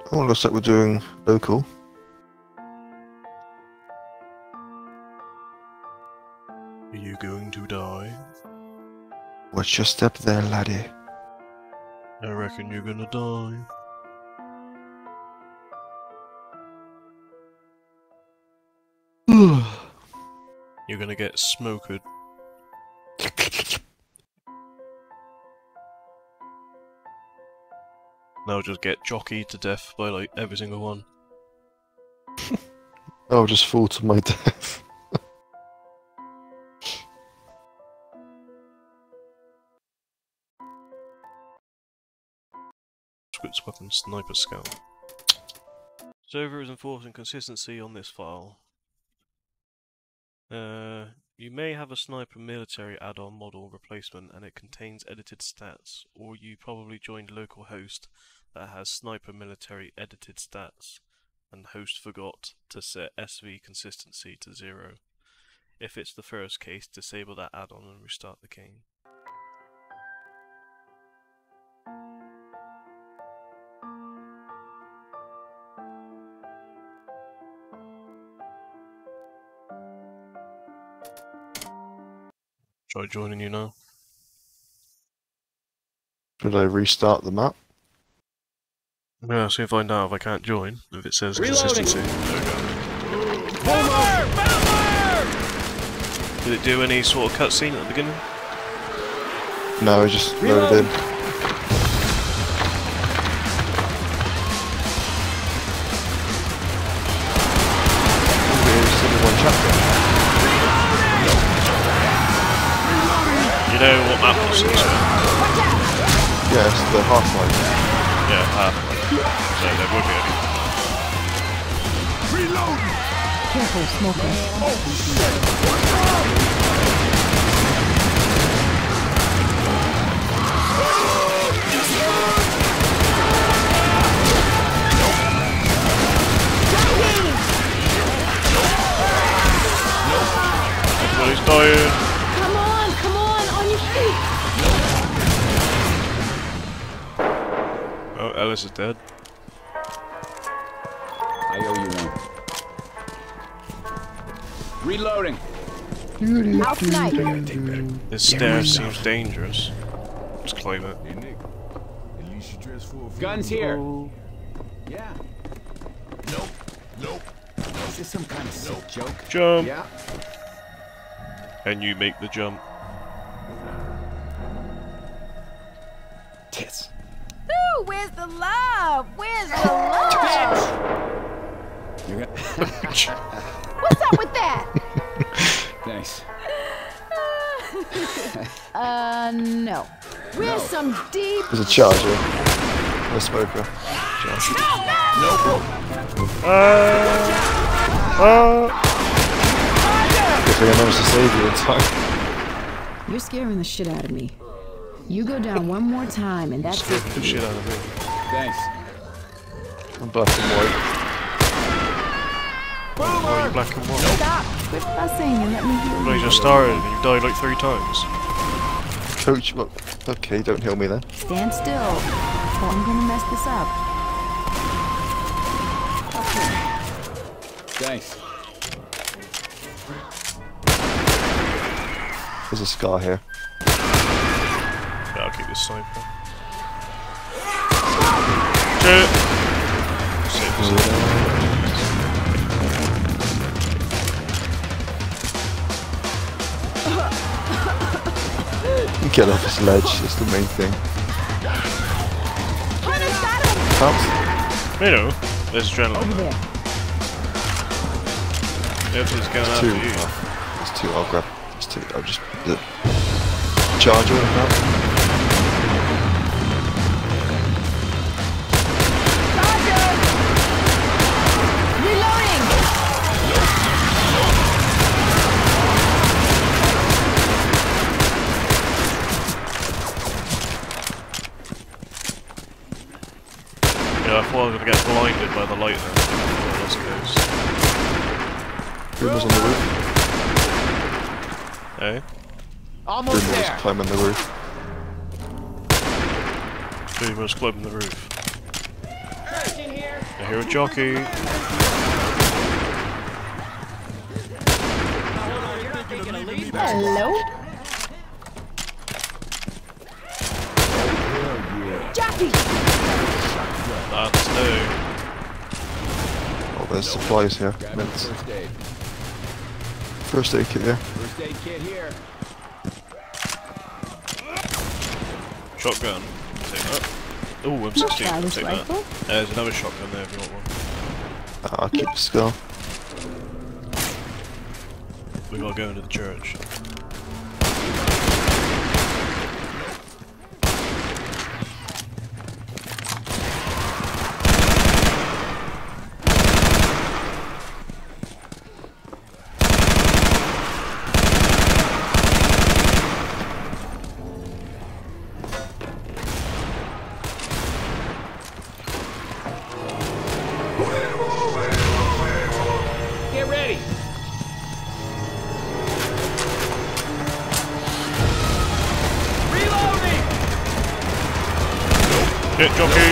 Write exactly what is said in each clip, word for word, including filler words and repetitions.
Oh, looks like we're doing local. Are you going to die? Watch your step there, laddie. I reckon you're gonna die. You're gonna get smoked. They'll just get jockeyed to death by like every single one. I'll just fall to my death. Scripts weapon sniper scout. Server is enforcing consistency on this file. Uh, you may have a sniper military add-on model replacement and it contains edited stats, or you probably joined localhost that has sniper military edited stats, and host forgot to set S V consistency to zero. If it's the first case, disable that add-on and restart the game. Try joining you now. Should I restart the map? Yeah, so you find out if I can't join, if it says Reloading. consistency. There we go. Boomer! Boomer! Did it do any sort of cutscene at the beginning? No, I just loaded in. There's only one chapter. You know what map this is? Yeah, it's the Half-Life. Yeah, Half-Life. So there would be any. Reload! Careful, smoker. Oh shit! What's wrong? Everybody's dying. Come on, come on, on your feet. Oh, Ellis is dead. I owe you one. Reloading. I'll snipe. This stair seems dangerous. Let's climb it. Hey Nick, at least you dress for a Guns here. Yeah. Nope, nope. Is this some kind of sick joke? Jump! Yeah. And you make the jump. Tits. Ooh, where's the love? Where's the love? You're gonna... What's up with that? Thanks. uh, no. Where's some deep... There's a charger. A smoker. Charger. No, bro. Uh, uh, Good thing I managed to save you in time. You're scaring the shit out of me. You go down one more time and that's it scared for the you. shit out of me. Thanks. I'm black and white. Why are you black and white? Stop! Quit fussing and let me hear No, you you. just started and you've died like three times. Coach, well, okay, don't heal me then. Stand still, or I'm gonna mess this up. Thanks. There's a scar here. Yeah, I'll keep this sniper. Shit! Save Get off this ledge, that's the main thing. Bounce. You know, there's adrenaline. Over there. Everything's going There's out two. for you. Oh, there's two, I'll grab. There's two, I'll just... The charger and that. Reloading! Yeah, I thought I was gonna get blinded by the light then. Let's go. Boom was on the roof. Hey? Almost Boom was there. climbing the roof. Boomer's climbing the roof. In here. I hear a jockey. Hello? Jockey! That's new. Oh, there's supplies here. Grab Mints. your first aid. First aid kit there. First aid kit here. Shotgun. Take that. Oh, M sixteen. Stylish Take that. rifle. Uh, there's another shotgun there if you want one. Ah, I'll keep the skull. We gotta go into the church. Get ready. Reloading. Hit jockey!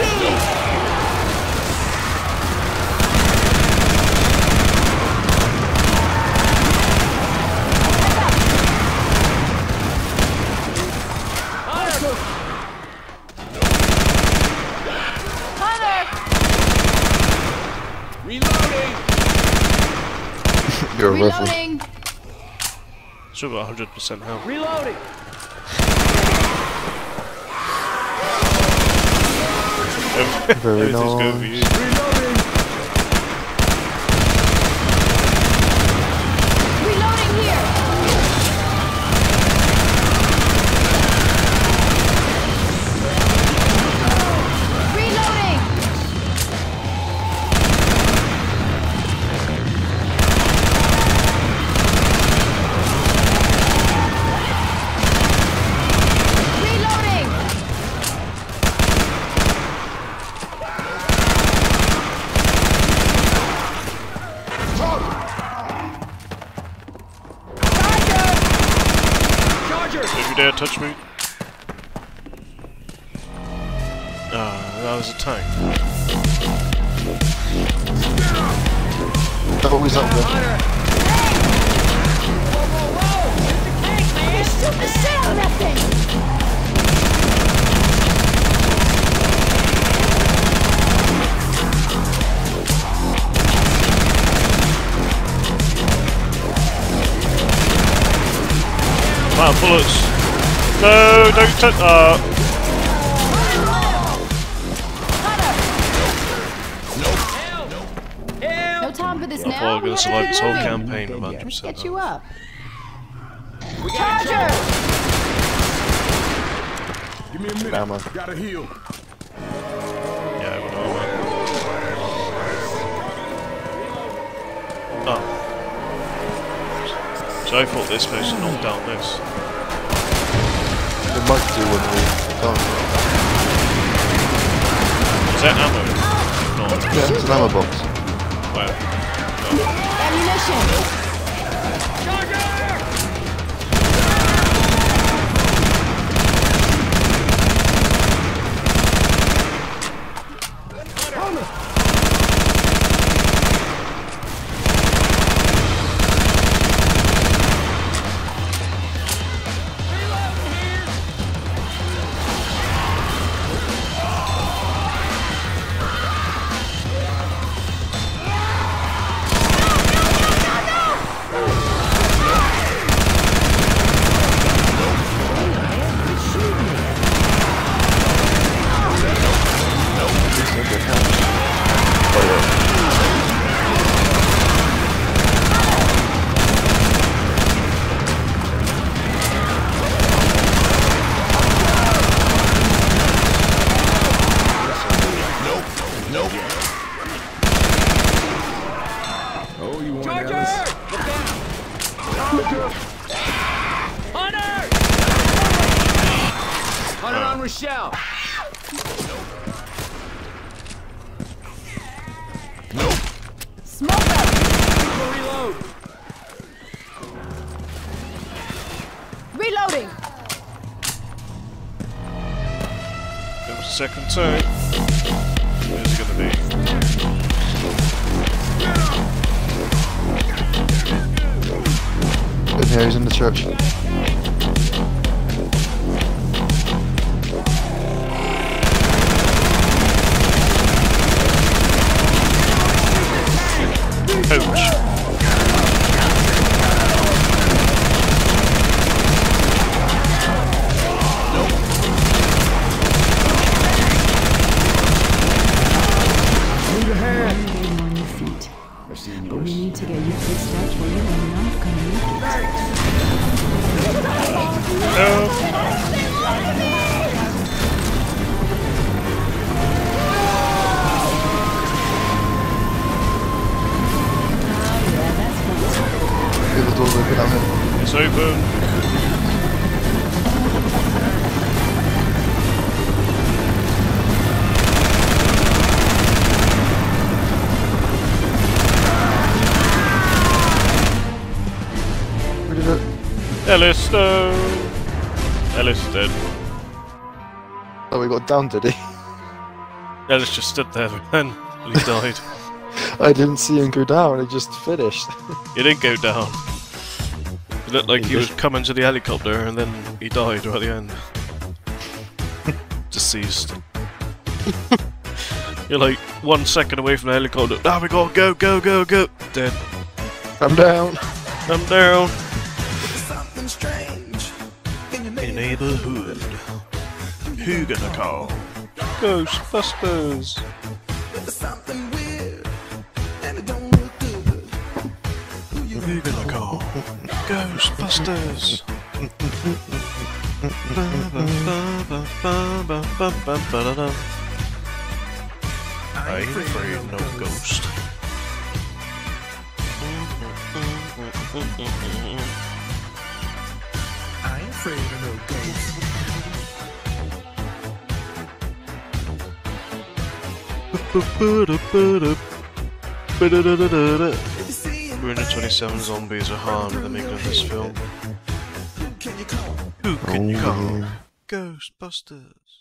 Reloading. You're a riffle. Reloading! Still got one hundred percent health. Reloading. Very Everything's going for nice. you. Reloading. Reloading here! Reloading! Reloading! Charger. Don't you dare touch me. Ah, that was a tank. Oh, he's up there. Hunter. Just shoot the shit out of that thing! Wow, bullets! No, don't touch. Uh, No time for this I now. thought I was gonna We survive gotta this whole get campaign with one moving. hundred Let's percent get you health. up. We got a Charger! Give me a minute. Ammo. Gotta heal. Yeah, I would know that. Oh. So I thought this supposed to knock down this. It might do when we done. Is that ammo? No. Yeah, it's an ammo box. Wow. Ammunition! Oh, you want Charger! Alice? Look out! Hunter! Hunter on Rochelle. Smoke up! Reload. Reloading! There was a second tank. Where's it gonna be? Yeah, he's in the church. Ouch. Need a hand. Getting on your feet. I've seen But we yours. need to get you fixed up or you are not gonna make it. No. Oh yeah, that's fine. The door's open, I'm in. It's open. Where did it? Ellis, no. Ellis is dead. Oh, we got down, did he? Ellis just stood there and he died. I didn't see him go down, it just finished. He didn't go down. It looked like he was coming to the helicopter and then he died right at the end. Deceased. You're like one second away from the helicopter. Now we gotta go, go, go, go. Dead. I'm down. I'm down. Something strange in your In neighborhood. Who gonna call? Ghostbusters. There's something weird and it don't look good. Who you Who gonna call? Ghostbusters. I ain't afraid of no ghost. I ain't afraid of no ghosts. three hundred twenty-seven zombies are harmed in the making of this film. Who can you call? Who can you call? Oh. Ghostbusters.